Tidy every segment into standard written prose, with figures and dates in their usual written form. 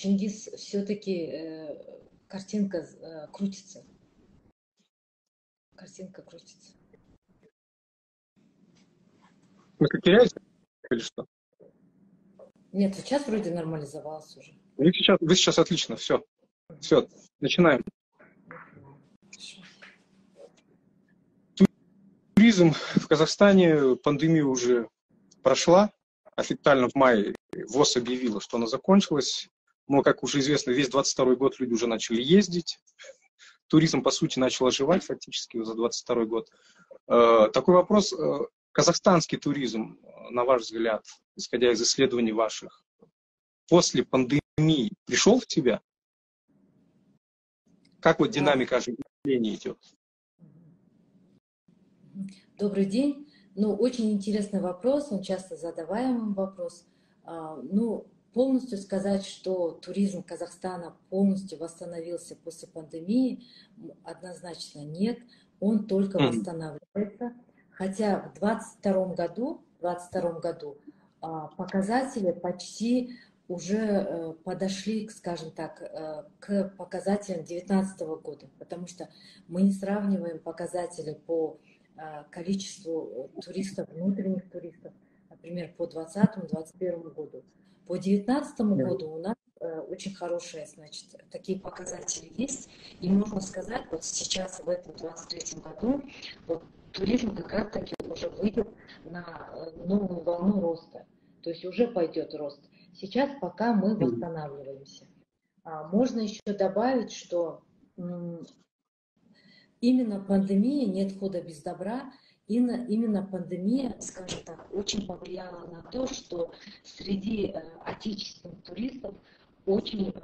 Чингис, все-таки картинка крутится. Картинка крутится. Вы как теряете или что? Нет, сейчас вроде нормализовалось уже. Вы сейчас отлично, все, начинаем. Туризм в Казахстане, пандемия уже прошла. Официально в мае ВОЗ объявила, что она закончилась. Но, как уже известно, весь 22 год люди уже начали ездить. Туризм, по сути, начал оживать фактически за 22 год. Такой вопрос. Казахстанский туризм, на ваш взгляд, исходя из исследований ваших, после пандемии пришел в себя? Как вот динамика оживления идет? Добрый день. Ну, очень интересный вопрос, он часто задаваемый вопрос. Ну, полностью сказать, что туризм Казахстана полностью восстановился после пандемии, однозначно нет. Он только восстанавливается. Хотя в 2022 году показатели почти уже подошли, скажем так, к показателям 2019 года, потому что мы не сравниваем показатели по количеству туристов, внутренних туристов, например, по 2020-2021 году. По 2019 году у нас очень хорошие, значит, такие показатели есть. И можно сказать, вот сейчас, в этом 2023 году, вот, туризм как раз-таки уже выйдет на новую волну роста. То есть уже пойдет рост. Сейчас пока мы восстанавливаемся. Можно еще добавить, что именно пандемия, нет худа без добра, именно пандемия, скажем так, очень повлияла на то, что среди отечественных туристов очень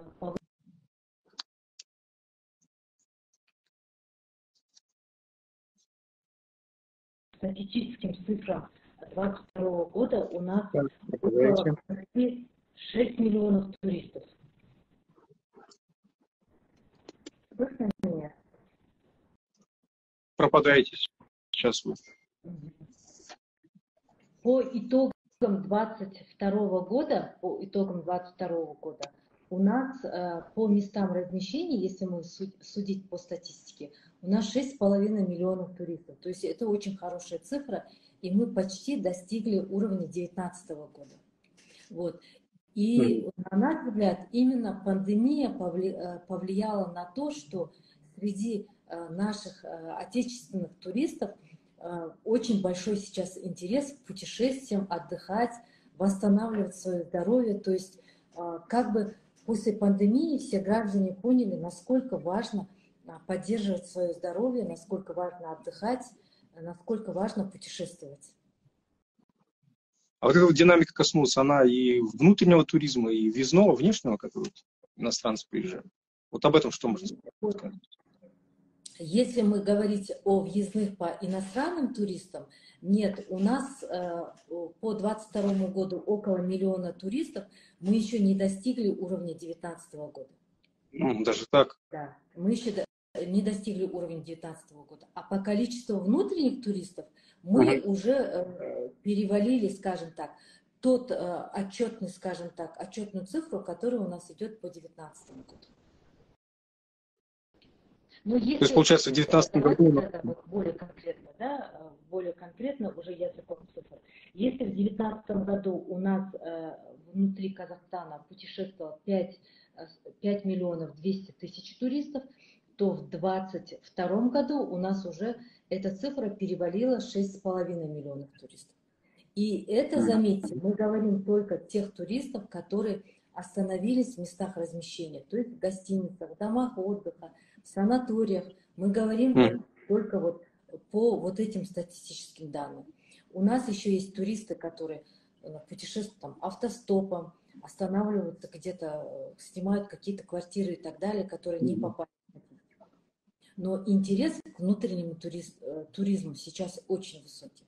статистическим цифрам 2022 года у нас около 6 миллионов туристов. Слышно меня? Пропадаете сейчас вы. По итогам 2022 года, у нас по местам размещения, если мы судить по статистике, у нас 6,5 миллионов туристов. То есть это очень хорошая цифра, и мы почти достигли уровня 2019 года. Вот. И, на наш взгляд, именно пандемия повлияла на то, что среди наших отечественных туристов очень большой сейчас интерес к путешествиям, отдыхать, восстанавливать свое здоровье. То есть как бы после пандемии все граждане поняли, насколько важно поддерживать свое здоровье, насколько важно отдыхать, насколько важно путешествовать. А вот эта вот динамика коснулась, она и внутреннего туризма, и въездного, внешнего, который иностранцы приезжают. Вот об этом что можно сказать? Если мы говорить о въездных по иностранным туристам, нет, у нас по 2022 году около 1 миллиона туристов, мы еще не достигли уровня 2019 года. Даже так? Да, мы еще не достигли уровня 2019 года. А по количеству внутренних туристов мы уже перевалили, скажем так, тот отчетный, скажем так, отчетную цифру, которая у нас идет по 2019 году. Но если, то есть, получается, в 2019 году... более конкретно уже языком цифр. Если в 2019 году у нас внутри Казахстана путешествовало 5 миллионов 200 тысяч туристов, то в 2022 году у нас уже эта цифра перевалила 6,5 миллионов туристов. И это, заметьте, мы говорим только тех туристов, которые остановились в местах размещения, то есть в гостиницах, в домах отдыха, в санаториях. Мы говорим только вот по вот этим статистическим данным. У нас еще есть туристы, которые путешествуют там, автостопом, останавливаются где-то, снимают какие-то квартиры и так далее, которые не попали. Но интерес к внутреннему туризму сейчас очень высокий.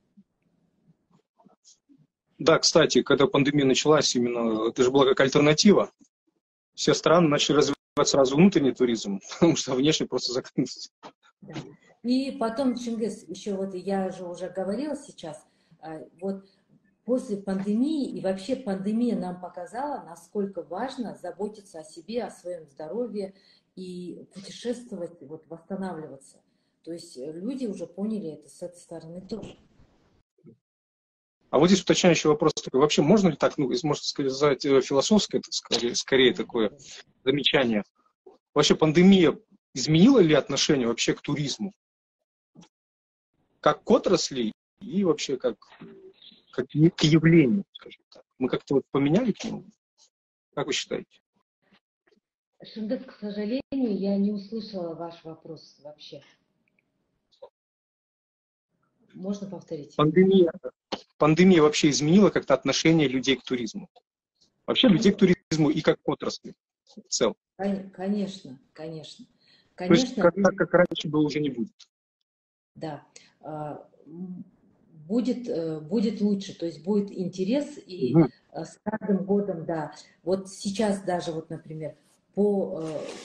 Да, кстати, когда пандемия началась, именно это же была как альтернатива. Все страны начали развивать сразу внутренний туризм, потому что внешне просто закрылся. Да. И потом, Чингис, еще вот я же уже говорила сейчас, вот после пандемии, и вообще пандемия нам показала, насколько важно заботиться о себе, о своем здоровье и путешествовать, вот, восстанавливаться. То есть люди уже поняли это с этой стороны тоже. А вот здесь уточняющий вопрос такой. Вообще можно ли так, ну, можно сказать, философское, это скорее такое замечание. Вообще пандемия изменила ли отношение вообще к туризму? Как к отрасли и вообще как к явлению, скажем так. Мы как-то вот поменяли к нему? Как вы считаете? Шиндес, к сожалению, я не услышала ваш вопрос вообще. Можно повторить? Пандемия вообще изменила как-то отношение людей к туризму? Вообще людей к туризму и как к отрасли в целом? Конечно, конечно. То есть Конечно, как раньше было, уже не будет? да. Будет лучше, то есть будет интерес, и Угу. с каждым годом, да. Вот сейчас даже, вот, например, по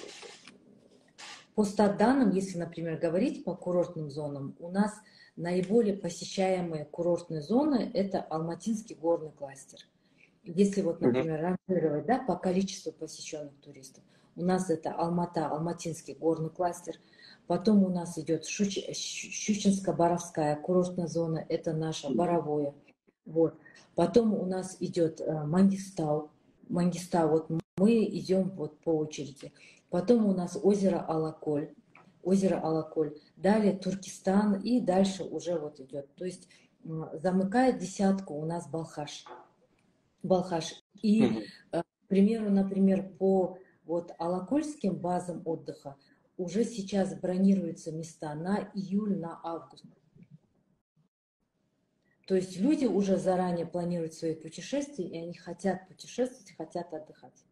статданным, если, например, говорить по курортным зонам, у нас наиболее посещаемые курортные зоны – это Алматинский горный кластер. Если вот, например, ранжировать, да, по количеству посещенных туристов, у нас это Алмата, Алматинский горный кластер, потом у нас идет Щучинско-Боровская курортная зона, это наше Боровое, вот. Потом у нас идет Мангистау, вот мы идем вот по очереди. Потом у нас озеро Алаколь, далее Туркестан, и дальше уже вот идет. То есть замыкает десятку у нас Балхаш. И, к примеру, например, по вот алакольским базам отдыха уже сейчас бронируются места на июль, на август. То есть люди уже заранее планируют свои путешествия, и они хотят путешествовать, хотят отдыхать.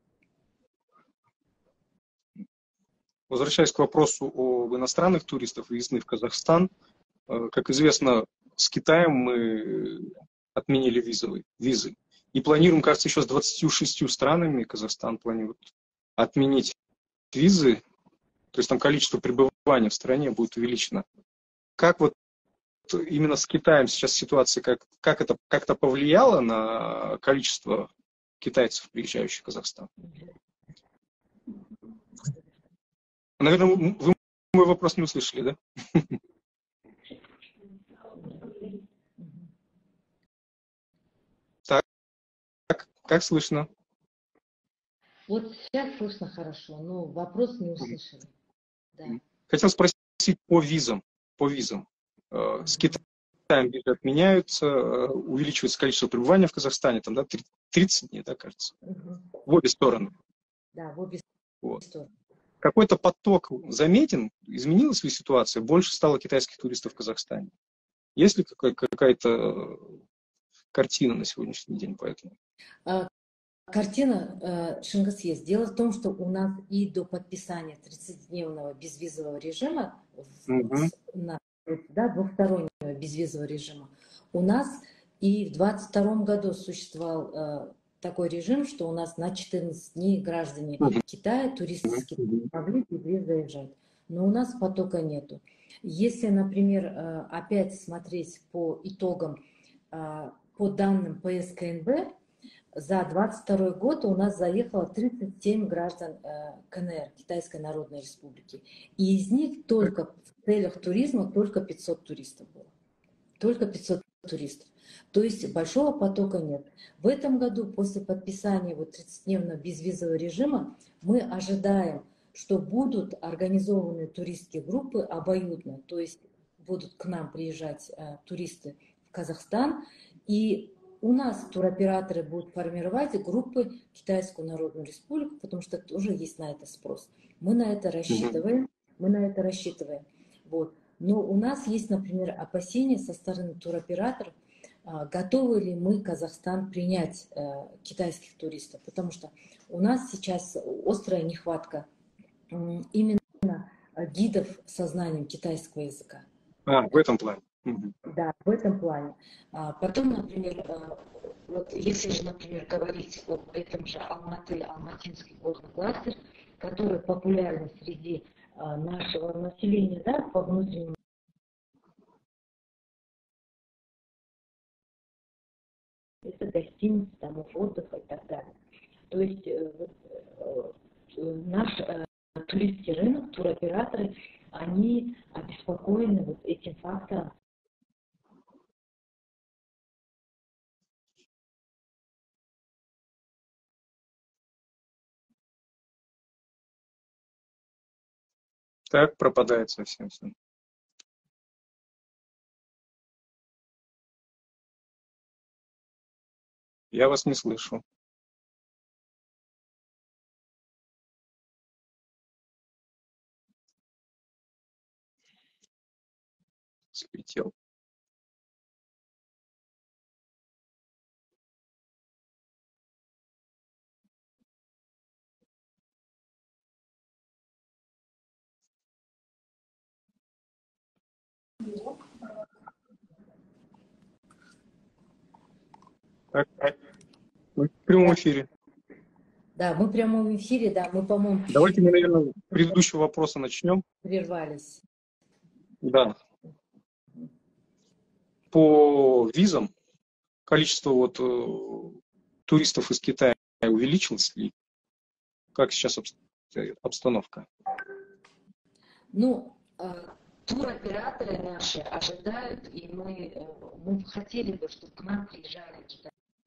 Возвращаясь к вопросу об иностранных туристах, въездных в Казахстан, как известно, с Китаем мы отменили визы. И планируем, кажется, еще с 26 странами Казахстан планирует отменить визы. То есть там количество пребывания в стране будет увеличено. Как вот именно с Китаем сейчас ситуация, как это как-то повлияло на количество китайцев, приезжающих в Казахстан? Наверное, вы мой вопрос не услышали, да? Так, как слышно? Вот сейчас слышно хорошо, но вопрос не услышали. Да. Хотел спросить по визам. С Китаем визы отменяются, увеличивается количество пребывания в Казахстане, там, да, 30 дней, да, кажется, в обе стороны. Да, в обе стороны. Какой-то поток заметен? Изменилась ли ситуация? Больше стало китайских туристов в Казахстане? Есть ли какая-то картина на сегодняшний день по этому? Картина, Шингис, есть. Дело в том, что у нас и до подписания 30-дневного безвизового режима, двухстороннего безвизового режима, у нас и в 2022 году существовал такой режим, что у нас на 14 дней граждане Китая, туристы с Китая могли без визы заезжать. Но у нас потока нету. Если, например, опять смотреть по итогам, по данным ПСКНБ, за 2022 год у нас заехало 37 граждан КНР, Китайской Народной Республики. И из них только в целях туризма только 500 туристов было. Только 500 туристов. То есть большого потока нет. В этом году после подписания 30-дневного безвизового режима мы ожидаем, что будут организованы туристские группы обоюдно. То есть будут к нам приезжать туристы в Казахстан, и у нас туроператоры будут формировать группы Китайскую Народную Республику, потому что тоже есть на это спрос. Мы на это рассчитываем. Вот. Но у нас есть, например, опасения со стороны туроператоров, готовы ли мы, Казахстан, принять китайских туристов, потому что у нас сейчас острая нехватка именно гидов со знанием китайского языка. В этом плане. Да, в этом плане. Потом, например, вот если же, например, говорить об этом же Алматинский горный кластер, который популярен среди нашего населения, да, по внутреннему. это гостиницы, домов отдыха и так далее. То есть наш туристский рынок, туроператоры, они обеспокоены вот этим фактором. Так, пропадает совсем все. Я вас не слышу. Слетел. Так, мы в прямом эфире. Да, мы в прямом эфире, да, мы, по-моему, Давайте мы, наверное, с предыдущего вопроса начнем. прервались. Да. По визам количество вот туристов из Китая увеличилось ли? Как сейчас обстановка? Ну, туроператоры наши ожидают, и мы хотели бы, чтобы к нам приезжали китайцы.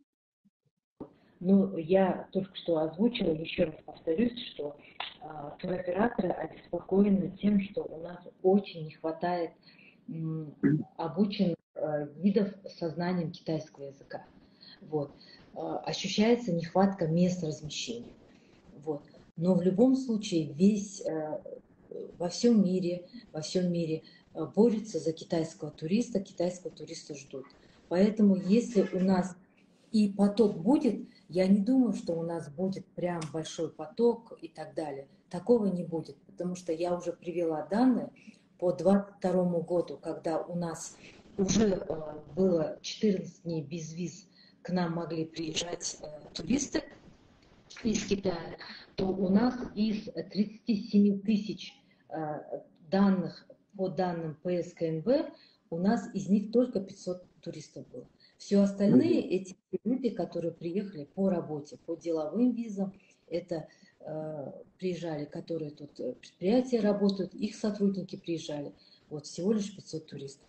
Ну, я только что озвучила, еще раз повторюсь, что туроператоры обеспокоены тем, что у нас очень не хватает обученных видов со знанием китайского языка. Вот. Ощущается нехватка мест размещения. Вот. Но в любом случае во всем мире борются за китайского туриста ждут. Поэтому если у нас и поток будет, я не думаю, что у нас будет прям большой поток и так далее. Такого не будет, потому что я уже привела данные по 2022 году, когда у нас уже было 14 дней без виз, к нам могли приезжать туристы из Китая, то у нас из 37 тысяч данных по данным ПСКНБ, у нас из них только 500 туристов было. Все остальные, эти люди, которые приехали по работе, по деловым визам, это приезжали, которые тут предприятия работают, их сотрудники приезжали. Вот всего лишь 500 туристов.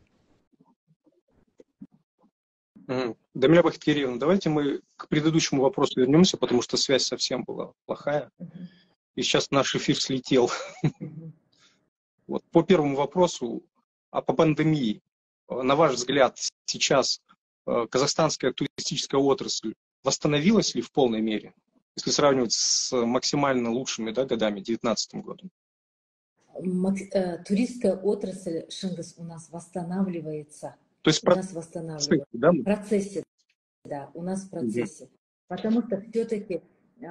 Дамила Бахтиеревна, давайте мы к предыдущему вопросу вернемся, потому что связь совсем была плохая. И сейчас наш эфир слетел. Вот. По первому вопросу, по пандемии, на ваш взгляд, сейчас казахстанская туристическая отрасль восстановилась ли в полной мере, если сравнивать с максимально лучшими годами, 2019 годом? Туристская отрасль, Шингис, у нас восстанавливается. То есть у нас восстанавливается. Да? В процессе, да, у нас в процессе. Потому что все-таки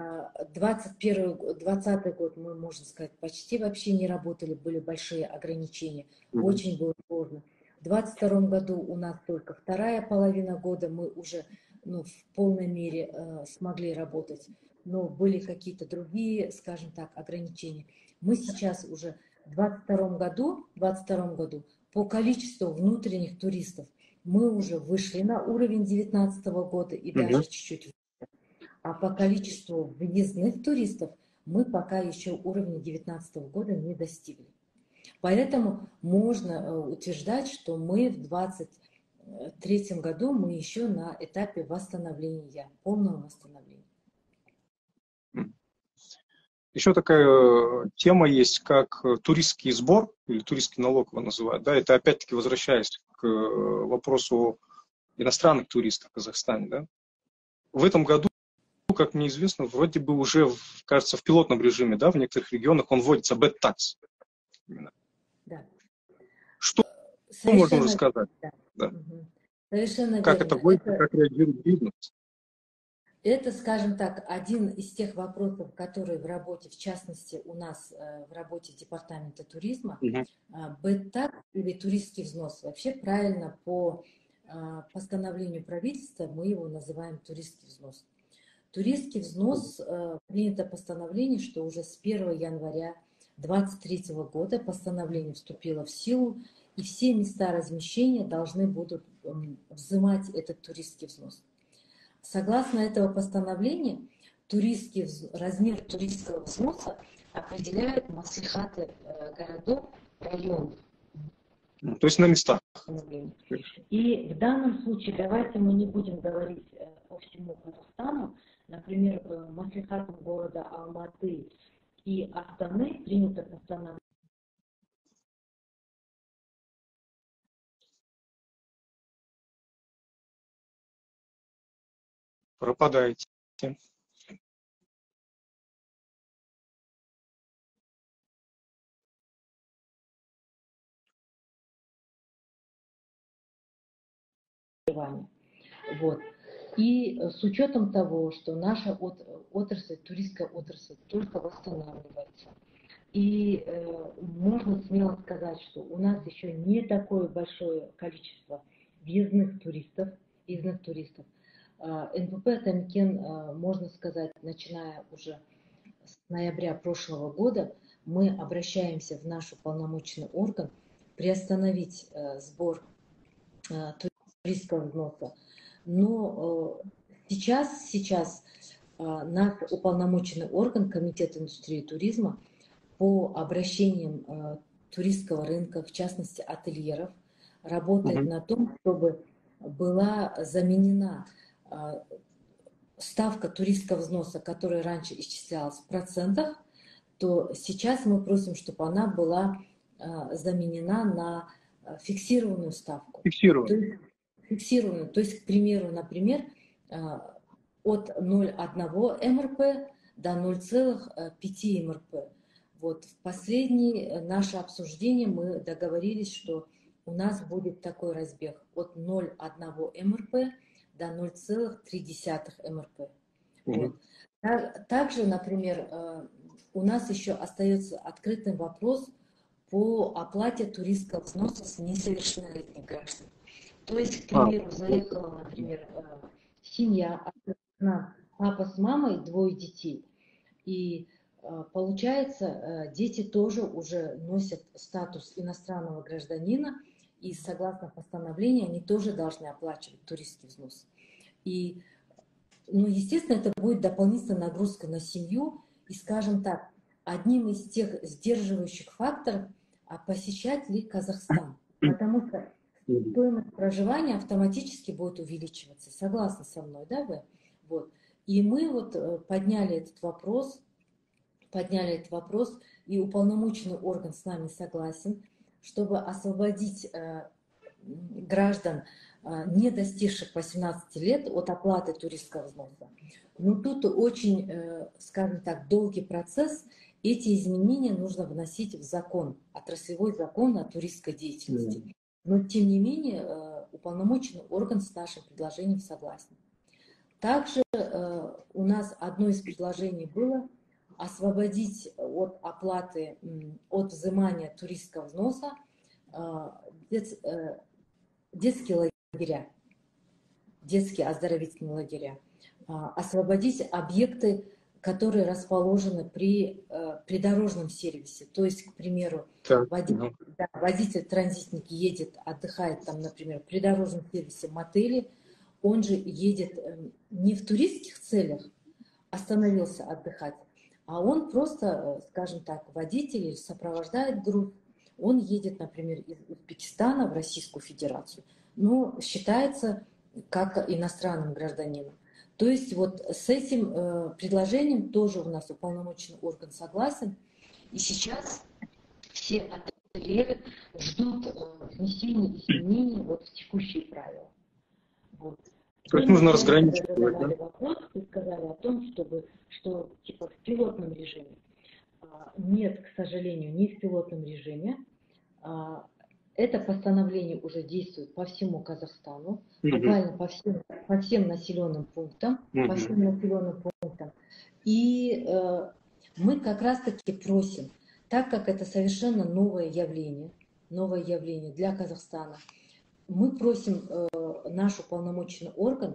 2020 год, мы, можно сказать, почти вообще не работали, были большие ограничения, очень было сложно. В 2022 году у нас только вторая половина года, мы уже в полной мере смогли работать, но были какие-то другие, скажем так, ограничения. Мы сейчас уже в 2022 году по количеству внутренних туристов мы уже вышли на уровень 2019 года и даже чуть-чуть выше. А по количеству въездных туристов мы пока еще уровня 2019 года не достигли. Поэтому можно утверждать, что мы в 2023 году мы еще на этапе восстановления, полного восстановления. Еще такая тема есть, как туристский сбор, или туристский налог его называют. Да? Это опять-таки возвращаясь к вопросу иностранных туристов в Казахстане. Да? В этом году, как мне известно, вроде бы уже, кажется, в пилотном режиме, да, в некоторых регионах он вводится bed-tax. Да. Что можно рассказать? Да. Да. Совершенно как верно. это вводится, как реагирует бизнес? Это, скажем так, один из тех вопросов, которые в работе, в частности, у нас в работе Департамента туризма, бэд-так или туристский взнос. Вообще правильно по постановлению правительства мы его называем туристский взнос. Туристский взнос принято постановление, что уже с 1 января 2023 года постановление вступило в силу, и все места размещения должны будут взимать этот туристский взнос. Согласно этого постановления, размер туристского взноса определяют маслихаты городов, районов. То есть на местах. И в данном случае давайте мы не будем говорить по всему Казахстану. Например, маслихатом города Алматы и Астаны принято постановление. Пропадаете. Вот. И с учетом того, что наша отрасль, туристская отрасль, только восстанавливается, и можно смело сказать, что у нас еще не такое большое количество въездных туристов. НПП «Атамекен», можно сказать, начиная уже с ноября прошлого года, мы обращаемся в наш уполномоченный орган приостановить сбор туристского взноса. Но сейчас наш уполномоченный орган, Комитет индустрии и туризма, по обращениям туристского рынка, в частности ательеров, работает на том, чтобы была заменена ставка туристского взноса, которая раньше исчислялась в процентах, то сейчас мы просим, чтобы она была заменена на фиксированную ставку. Фиксированную. То есть, к примеру, например, от 0,1 МРП до 0,5 МРП. Вот в последнее наше обсуждение мы договорились, что у нас будет такой разбег от 0,1 МРП до 0,3 МРП. Вот. Также, например, у нас еще остается открытым вопрос по оплате туристского взноса с несовершеннолетних граждан. То есть, к примеру, заехала, например, семья, папа с мамой, 2 детей, и получается, дети тоже уже носят статус иностранного гражданина, и согласно постановлению они тоже должны оплачивать туристский взнос. И, ну, естественно, это будет дополнительная нагрузка на семью, и, скажем так, одним из тех сдерживающих факторов, посещать ли Казахстан, потому что стоимость проживания автоматически будет увеличиваться. Согласны со мной, да, вы? Вот. И мы вот подняли этот вопрос, и уполномоченный орган с нами согласен, чтобы освободить граждан, не достигших 18 лет, от оплаты туристского взноса. Но тут очень, скажем так, долгий процесс. Эти изменения нужно вносить в закон, отраслевой закон о туристской деятельности. Но, тем не менее, уполномоченный орган с нашим предложением согласен. Также у нас одно из предложений было освободить от оплаты, от взимания туристского взноса детские лагеря, детские оздоровительные лагеря, освободить объекты, которые расположены при придорожном сервисе. То есть, к примеру, водитель-транзитник едет, отдыхает там, например, в придорожном сервисе мотеле, он же едет не в туристских целях, остановился отдыхать, а он просто, скажем так, водитель или сопровождает группу. Он едет, например, из Узбекистана в Российскую Федерацию, но считается как иностранным гражданином. То есть вот с этим предложением тоже у нас уполномоченный орган согласен. И сейчас все ательеры ждут внесения изменений вот в текущие правила. Вот. То есть нужно разграничивать. Вы сказали о том, что типа в пилотном режиме. Нет, к сожалению, не в пилотном режиме. Это постановление уже действует по всему Казахстану, буквально по всем населенным пунктам. И мы как раз-таки просим, так как это совершенно новое явление для Казахстана, мы просим наш уполномоченный орган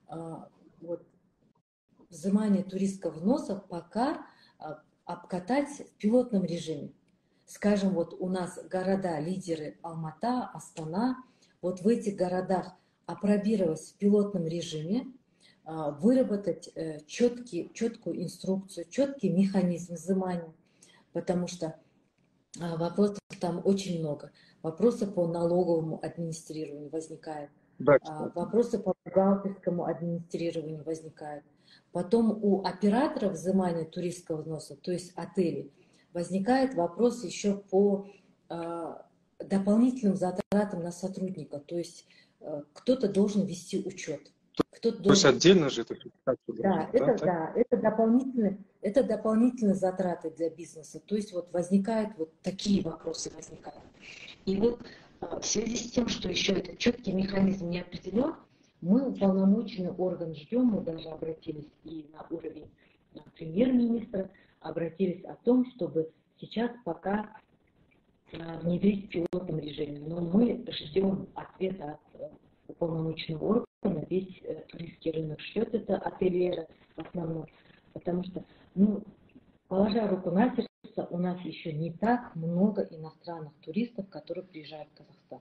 взимание туристского взноса пока обкатать в пилотном режиме. Скажем, вот у нас города-лидеры Алмата, Астана, вот в этих городах опробировать в пилотном режиме, выработать четкую инструкцию, четкий механизм взимания, потому что вопросов там очень много. Вопросы по налоговому администрированию возникают, Да, кстати. вопросы по бухгалтерскому администрированию возникают. Потом у операторов взимания туристского взноса, то есть отелей, возникает вопрос еще по дополнительным затратам на сотрудника, то есть кто-то должен вести учет. Кто-то То есть должен... отдельно же это Да, это дополнительные затраты для бизнеса. То есть вот возникают вот такие вопросы возникают. И вот в связи с тем, что еще этот четкий механизм не определен, мы уполномоченный орган ждем, мы даже обратились и на уровень премьер-министра, обратились о том, чтобы сейчас пока внедрить в пилотном режиме. Но мы ждем ответа от уполномоченного органа, весь туристский рынок ждет это, ательеры в основном, потому что, положа руку на сердце, у нас еще не так много иностранных туристов, которые приезжают в Казахстан.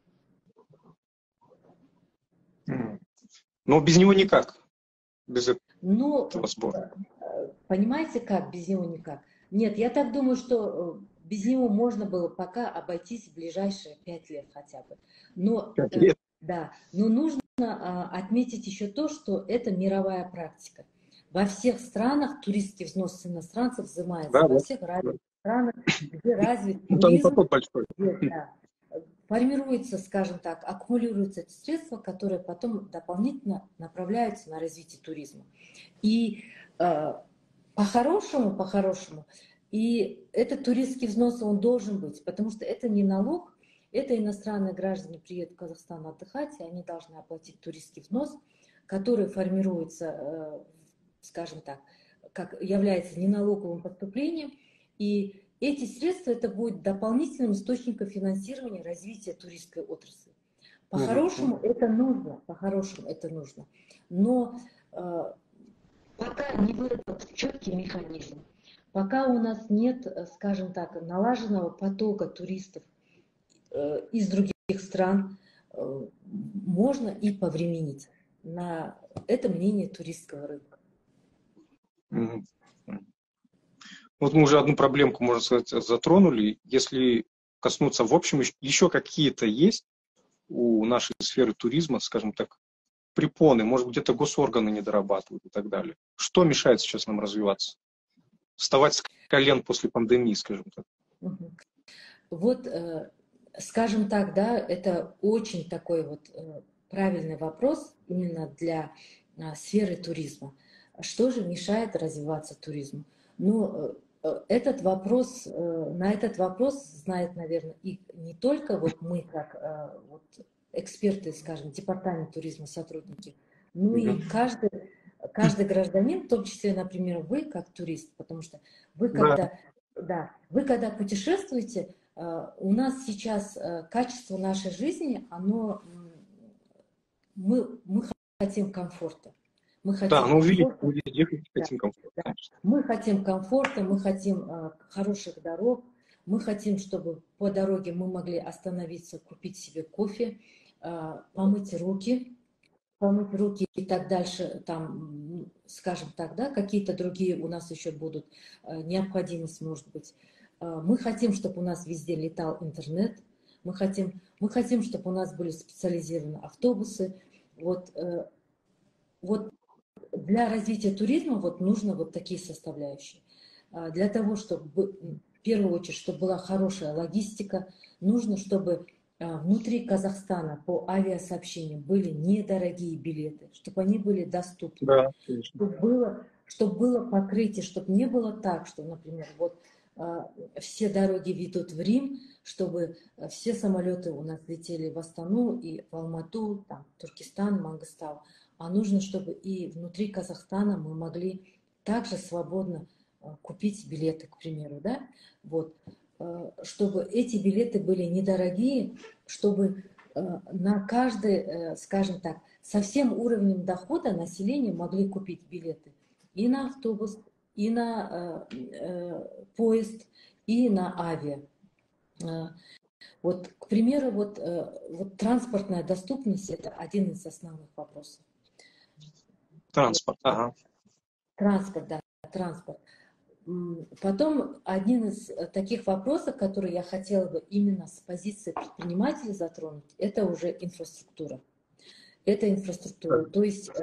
Но без него никак. Без этого сбора. Понимаете как, без него никак? Нет, я так думаю, что без него можно было пока обойтись в ближайшие 5 лет хотя бы. Но, 5 лет? Да, но нужно отметить еще то, что это мировая практика. Во всех странах туристский взнос с иностранцев взимается, во всех развитых странах, где развит туризм, где, формируется, скажем так, аккумулируются эти средства, которые потом дополнительно направляются на развитие туризма. И по-хорошему, и этот туристский взнос, он должен быть, потому что это не налог, это иностранные граждане приедут в Казахстан отдыхать, и они должны оплатить туристский взнос, который формируется, скажем так, как является неналоговым поступлением, и эти средства, это будет дополнительным источником финансирования развития туристской отрасли. По-хорошему это нужно, но пока не выработан четкий механизм, пока у нас нет, скажем так, налаженного потока туристов из других стран, можно и повременить. На это мнение туристского рынка. Вот мы уже одну проблемку, можно сказать, затронули. Если коснуться в общем, еще какие-то есть у нашей сферы туризма, скажем так, препоны, может быть, где-то госорганы не дорабатывают и так далее. Что мешает сейчас нам развиваться? Вставать с колен после пандемии, скажем так. Вот, скажем так, да, это очень такой вот правильный вопрос именно для сферы туризма. Что же мешает развиваться туризму? На этот вопрос знает, наверное, и не только вот мы, как вот эксперты, скажем, департамент туризма, сотрудники, но и каждый гражданин, в том числе, например, вы, как турист, потому что вы, когда путешествуете, у нас сейчас качество нашей жизни, мы хотим комфорта. Мы хотим Мы хотим комфорта, мы хотим хороших дорог, мы хотим, чтобы по дороге мы могли остановиться, купить себе кофе, помыть руки и так дальше, там, скажем так, да, какие-то другие у нас еще будут необходимость, может быть. Мы хотим, чтобы у нас везде летал интернет, мы хотим, чтобы у нас были специализированные автобусы. Вот для развития туризма нужно такие составляющие. Для того, чтобы, в первую очередь, чтобы была хорошая логистика, нужно, чтобы внутри Казахстана по авиасообщениям были недорогие билеты, чтобы они были доступны, чтобы было покрытие, чтобы не было так, что, например, все дороги ведут в Рим, чтобы все самолеты у нас летели в Астану и в Алмату, там, Туркестан, Мангыстау. А нужно, чтобы и внутри Казахстана мы могли также свободно купить билеты, к примеру, да? Чтобы эти билеты были недорогие, чтобы на каждый, скажем так, со всем уровнем дохода население могли купить билеты и на автобус, и на поезд, и на авиа. К примеру, транспортная доступность – это один из основных вопросов. Транспорт, ага. Транспорт, да, транспорт. Потом один из таких вопросов, который я хотела бы именно с позиции предпринимателя затронуть, это уже инфраструктура. Это инфраструктура. То есть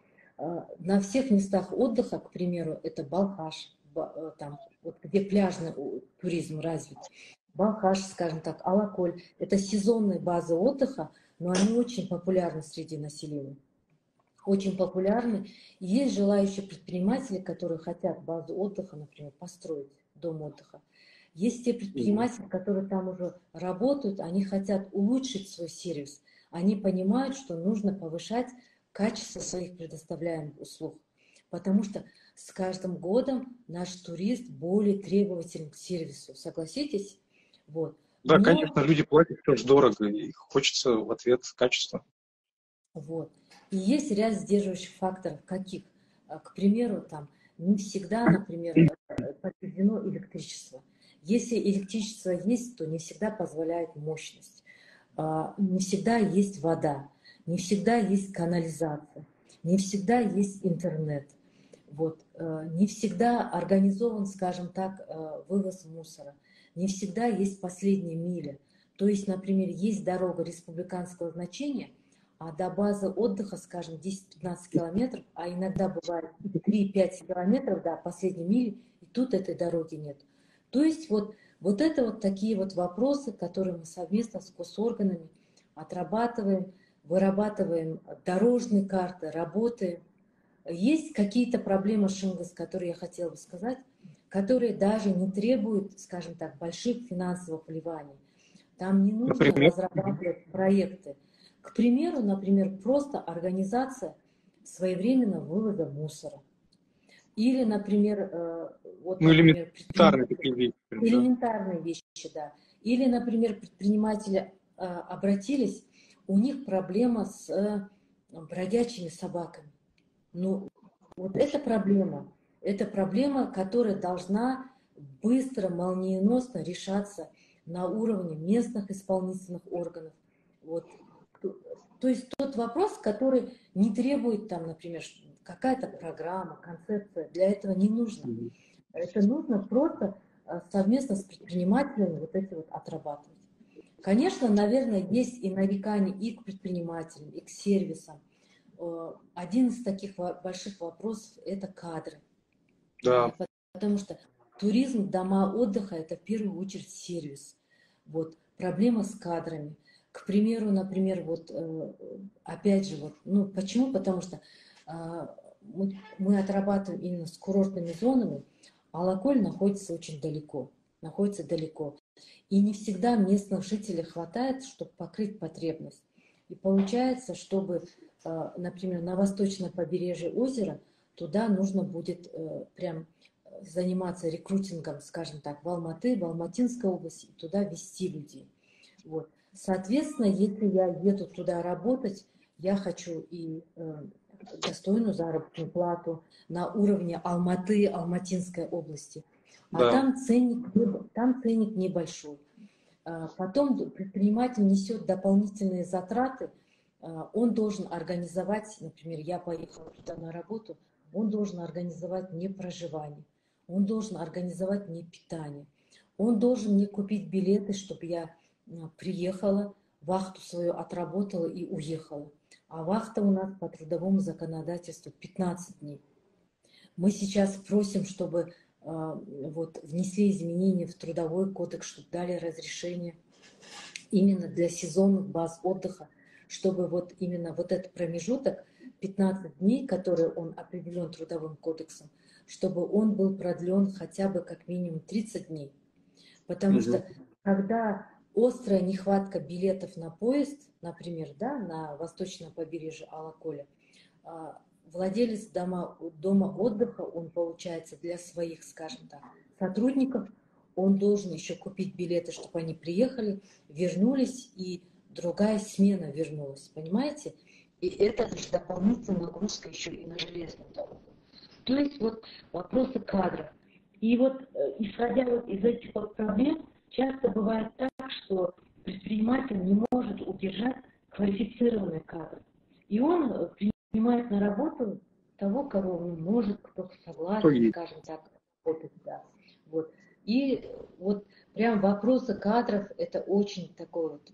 на всех местах отдыха, к примеру, это Балхаш, там, вот, где пляжный туризм развит. Балхаш, скажем так, Алаколь. Это сезонные базы отдыха, но они очень популярны среди населения. Очень популярны. Есть желающие предприниматели, которые хотят базу отдыха, например, построить дом отдыха. Есть те предприниматели, которые там уже работают, они хотят улучшить свой сервис. Они понимают, что нужно повышать качество своих предоставляемых услуг. Потому что с каждым годом наш турист более требователен к сервису. Согласитесь? Вот. Да, конечно, люди платят тоже дорого, и хочется в ответ качества. Вот. И есть ряд сдерживающих факторов. Каких? К примеру, там не всегда, например, подведено электричество. Если электричество есть, то не всегда позволяет мощность. Не всегда есть вода, не всегда есть канализация, не всегда есть интернет. Вот. Не всегда организован, скажем так, вывоз мусора. Не всегда есть последняя миля. То есть, например, есть дорога республиканского значения, а до базы отдыха, скажем, 10-15 километров, а иногда бывает 3-5 километров до последней мили, и тут этой дороги нет. То есть вот это вот такие вот вопросы, которые мы совместно с госорганами отрабатываем, вырабатываем дорожные карты, работаем. Есть какие-то проблемы Шингас, которые я хотела бы сказать, которые даже не требуют, скажем так, больших финансовых вливаний. Там не нужно Например? разрабатывать проекты. К примеру, например, просто организация своевременного вывода мусора. Или, например, вот, Ну, например, элементарные такие вещи. Да. элементарные вещи, да. Или, например, предприниматели обратились, у них проблема с бродячими собаками. Ну, вот это проблема. Это проблема, которая должна быстро, молниеносно решаться на уровне местных исполнительных органов. Вот. То есть тот вопрос, который не требует там, например, какая-то программа, концепция, для этого не нужно. Это нужно просто совместно с предпринимателями вот эти вот отрабатывать. Конечно, наверное, есть и нарекания и к предпринимателям, и к сервисам. Один из таких больших вопросов – это кадры. Да. Потому что туризм, дома отдыха – это в первую очередь сервис. Вот. Проблема с кадрами. К примеру, например, вот опять же, вот, ну почему? Потому что мы отрабатываем именно с курортными зонами, а Алаколь находится очень далеко. Находится далеко. И не всегда местных жителей хватает, чтобы покрыть потребность. И получается, чтобы, например, на восточное побережье озера, туда нужно будет прям заниматься рекрутингом, скажем так, в Алматы, в Алматинской области, и туда везти людей. Вот. Соответственно, если я еду туда работать, я хочу и достойную заработную плату на уровне Алматы, Алматинской области. А Да. там ценник небольшой. Потом предприниматель несет дополнительные затраты, он должен организовать, например, я поехала туда на работу, он должен организовать мне проживание, он должен организовать мне питание, он должен мне купить билеты, чтобы я приехала, вахту свою отработала и уехала. А вахта у нас по трудовому законодательству 15 дней. Мы сейчас просим, чтобы вот, внесли изменения в Трудовой кодекс, чтобы дали разрешение именно для сезонных баз отдыха, чтобы вот именно вот этот промежуток 15 дней, который он определен Трудовым кодексом, чтобы он был продлен хотя бы как минимум 30 дней. Потому что когда острая нехватка билетов на поезд, например, да, на восточном побережье Алаколя, владелец дома отдыха, он, получается, для своих, скажем так, сотрудников, он должен еще купить билеты, чтобы они приехали, вернулись, и другая смена вернулась, понимаете? И это лишь дополнительная нагрузка еще и на железную дорогу. То есть вот вопросы кадров. И вот исходя вот из этих вот проблем, часто бывает так, что предприниматель не может удержать квалифицированные кадры. И он принимает на работу того, кого он может, кто Кто согласен, есть. скажем так, работать, да. Вот. И вот прям вопросы кадров — это очень такая вот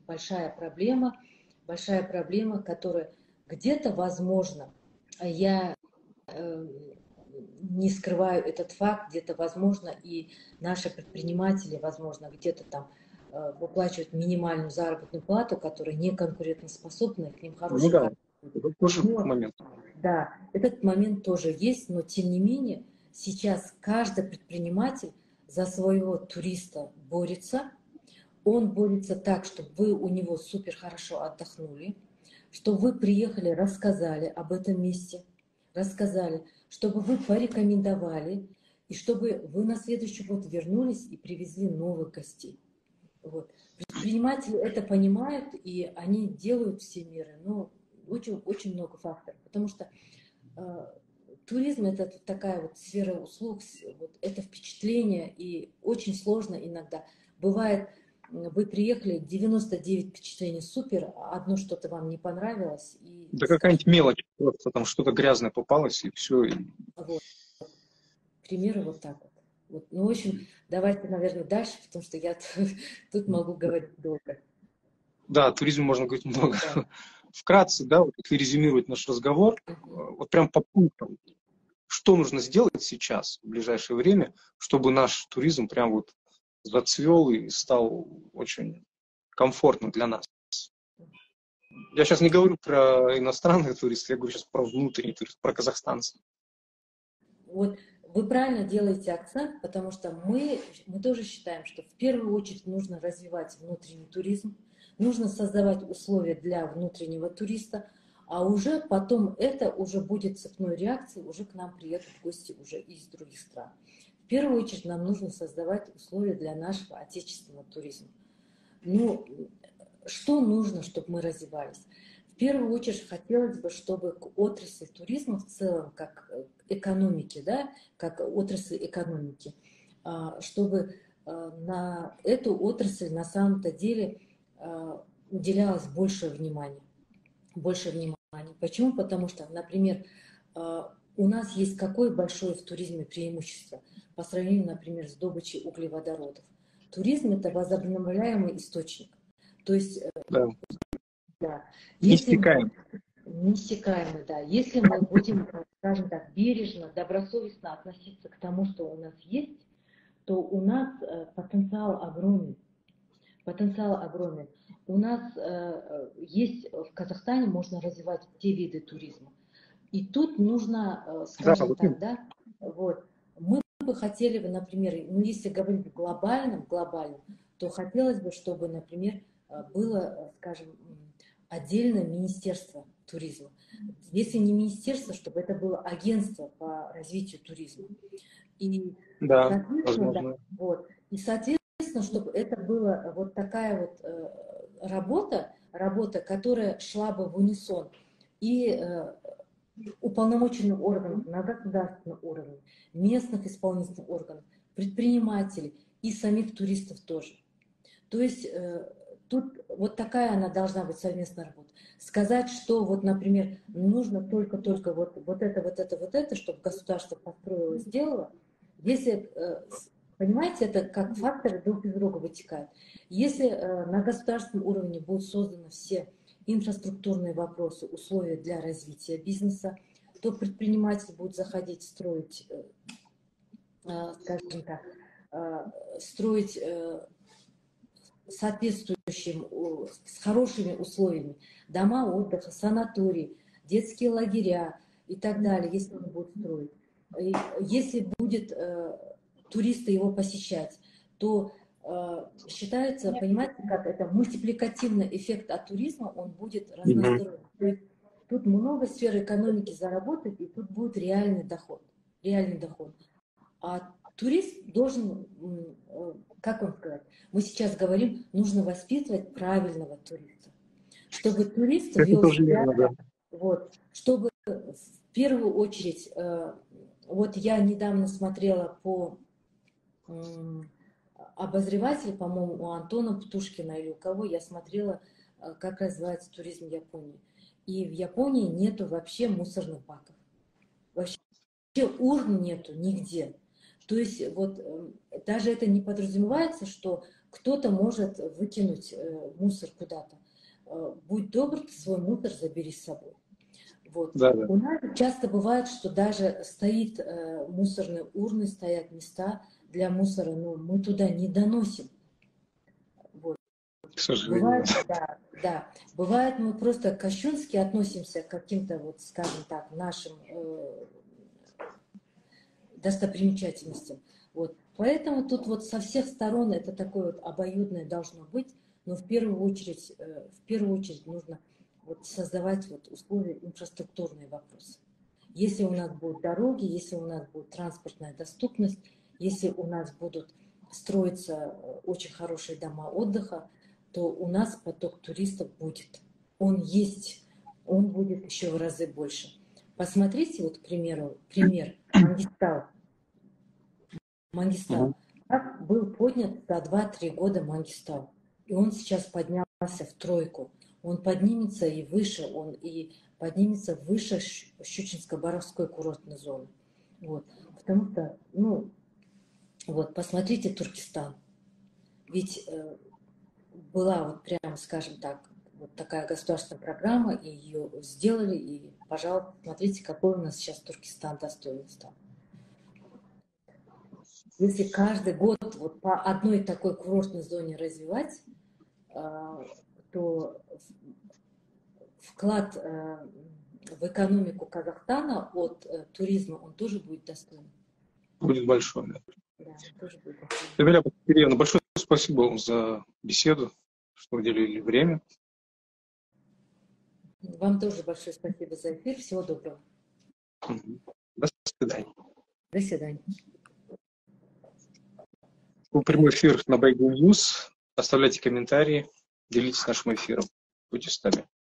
большая проблема, которая где-то, возможно, я э, не скрываю этот факт, где-то, возможно, и наши предприниматели, возможно, где-то там выплачивают минимальную заработную плату, которая не конкурентоспособна, к ним Ну хорошие да, зарплаты. это тоже Но, момент. да, этот момент тоже есть, но тем не менее сейчас каждый предприниматель за своего туриста борется. Он борется так, чтобы вы у него супер хорошо отдохнули, чтобы вы приехали, рассказали об этом месте, рассказали, чтобы вы порекомендовали, и чтобы вы на следующий год вернулись и привезли новых гостей. Вот. Предприниматели это понимают, и они делают все меры, но очень много факторов, потому что туризм — это такая вот сфера услуг, вот это впечатление, и очень сложно иногда. Бывает, вы приехали, 99 впечатлений супер, а одно что-то вам не понравилось, и, Да скажем, какая-нибудь мелочь, просто там что-то грязное попалось, и все. вот, примеры вот так вот. Вот. Ну, в общем, давайте, наверное, дальше, потому что я тут могу говорить долго. Да, о туризме можно говорить много. Да. Вкратце, да, вот если резюмировать наш разговор, вот прям по пунктам, что нужно сделать сейчас, в ближайшее время, чтобы наш туризм прям вот зацвел и стал очень комфортным для нас. Я сейчас не говорю про иностранных туристов, я говорю сейчас про внутренний турист, про казахстанцев. Вот вы правильно делаете акцент, потому что мы тоже считаем, что в первую очередь нужно развивать внутренний туризм, нужно создавать условия для внутреннего туриста, а уже потом это уже будет цепной реакцией, уже к нам приедут гости уже из других стран. В первую очередь нам нужно создавать условия для нашего отечественного туризма. Ну, что нужно, чтобы мы развивались? В первую очередь хотелось бы, чтобы к отрасли туризма в целом, как экономики, да, как отрасль экономики, чтобы на эту отрасль на самом-то деле уделялось больше внимания. Больше внимания. Почему? Потому что, например, у нас есть какое большое в туризме преимущество по сравнению, например, с добычей углеводородов. Туризм — это возобновляемый источник. То есть, Да. да, Не если мы стекаем. неиссякаемы, да, если мы будем, скажем так, бережно, добросовестно относиться к тому, что у нас есть, то у нас потенциал огромен. Потенциал огромен. У нас есть в Казахстане, можно развивать все виды туризма. И тут нужно, Да, скажем вот так, да, вот, мы бы хотели бы, например, ну, если говорить глобально, то хотелось бы, чтобы, например, было, скажем, отдельное министерство туризма. Если не министерство, чтобы это было агентство по развитию туризма. И, да, соответственно, да, возможно. вот, и, соответственно, чтобы это была вот такая вот работа, которая шла бы в унисон и уполномоченных органов на государственном уровне, местных исполнительных органов, предпринимателей и самих туристов тоже. То есть тут вот такая она должна быть совместная работа. Сказать, что вот, например, нужно только вот это, чтобы государство построило, сделало, если, понимаете, это как факторы друг из друга вытекают. Если на государственном уровне будут созданы все инфраструктурные вопросы, условия для развития бизнеса, то предприниматель будет заходить строить, скажем так, строить соответствующим, с хорошими условиями, дома отдыха, санатории, детские лагеря и так далее, если он будет строить. И если будет туристы его посещать, то считается, понимаете, как это мультипликативный эффект от туризма, он будет Мгм. разносторонний. То есть тут много сфер экономики заработать, и тут будет реальный доход. Реальный доход. А турист должен, как вам сказать, мы сейчас говорим, нужно воспитывать правильного туриста. Чтобы турист Это вел тоже себя, верно, да. вот, чтобы в первую очередь, вот я недавно смотрела по обозревателю, по-моему, у Антона Птушкина или у кого, я смотрела, как развивается туризм в Японии. И в Японии нету вообще мусорных баков. Вообще урн нету нигде. То есть вот даже это не подразумевается, что кто-то может выкинуть мусор куда-то. Будь добр, свой мусор забери с собой. Вот. Да, да. У нас часто бывает, что даже стоит мусорные урны, стоят места для мусора, но мы туда не доносим. Вот. К сожалению. Бывает, да, да. Бывает, мы просто кощунски относимся к каким-то, вот, скажем так, нашим достопримечательностям. Вот. Поэтому тут вот со всех сторон это такое вот обоюдное должно быть, но в первую очередь нужно вот создавать вот условия, инфраструктурные вопросы. Если у нас будут дороги, если у нас будет транспортная доступность, если у нас будут строиться очень хорошие дома отдыха, то у нас поток туристов будет. Он есть, он будет еще в разы больше. Посмотрите, вот, к примеру, пример Мангистау. Мангистау. Как был поднят за 2-3 года Мангистау. И он сейчас поднялся в тройку. Он поднимется и выше, он и поднимется выше Щучинско-Боровской курортной зоны. Вот. Потому что, ну, вот, посмотрите Туркестан. Ведь была вот прям, скажем так, вот такая государственная программа, и ее сделали, и, пожалуйста, смотрите, какой у нас сейчас Туркестан достойный стал. Если каждый год вот по одной такой курортной зоне развивать, то вклад в экономику Казахстана от туризма, он тоже будет достойный. Будет большой, да. Да, тоже будет достойный. Тамиля Бактерьевна, большое спасибо вам за беседу, что уделили время. Вам тоже большое спасибо за эфир. Всего доброго. До свидания. До свидания. Был прямой эфир на Breaking News. Оставляйте комментарии, делитесь нашим эфиром. Будьте с нами.